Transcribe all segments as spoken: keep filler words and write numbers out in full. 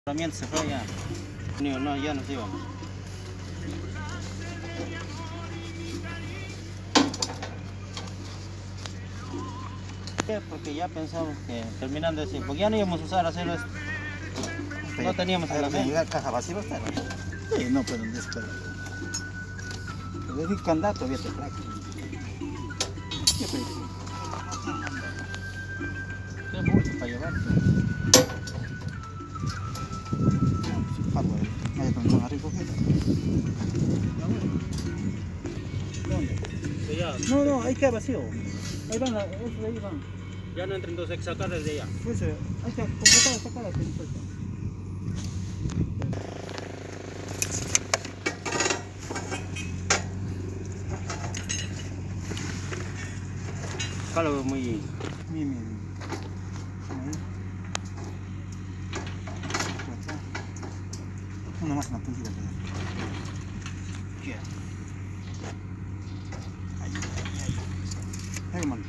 También se fue ya. No, no, ya nos íbamos. Porque ya pensamos que terminando de decir, porque ya no íbamos a usar hacerlo esto. No teníamos en la mente. Caja vacía va a estar. Sí, no, pero en desespero. Le di candado todavía te traje. ¿Qué pediste? Qué mucho para llevar. Hardware. Ahí donde van a recoger. ¿Dónde? Ya. No, no, ahí queda vacío. Ahí van, la, esos de ahí van. Ya no entran, entonces hay que sacar desde allá. Pues eh, hay que completar, sacar aquí. Acá lo veo muy... Mi, mi. Una más en la puntita. ¿Qué? Ahí, ahí, ahí. Ahí, hermano.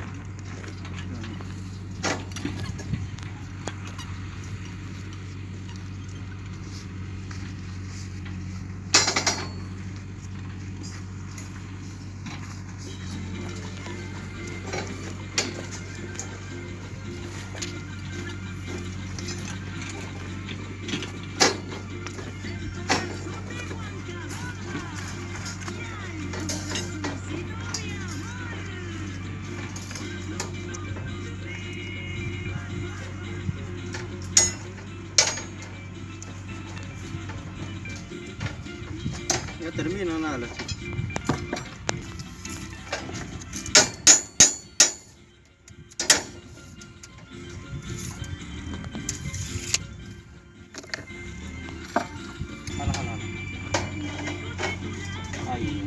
Ya termino nada las chicas. Jala, jala. Ahí.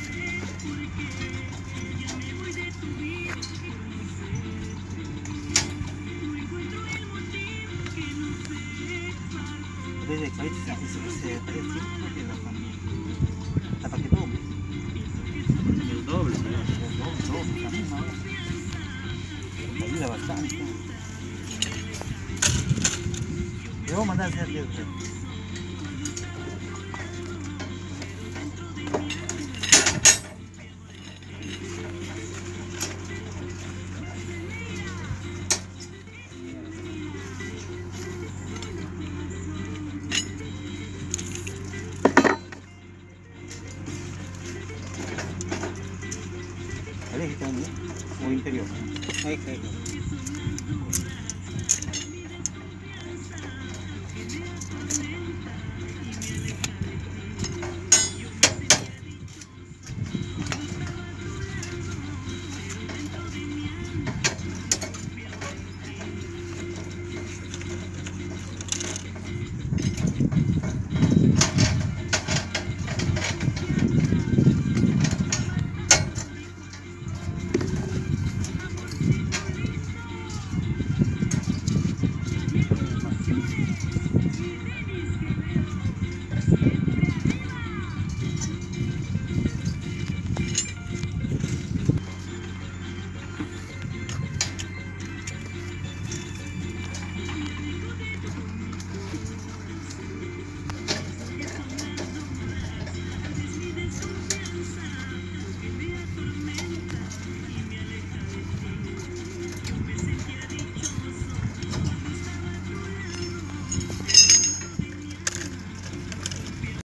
Desde que ahorita se se trae el tiempo que la familia. Hasta para que tome. El doble, ¿no? El doble, doble, también ahora. Te ayuda bastante. Le voy a mandar a hacer el usted. ¿El eje también? ¿O interior? Ahí, ahí. Thank you.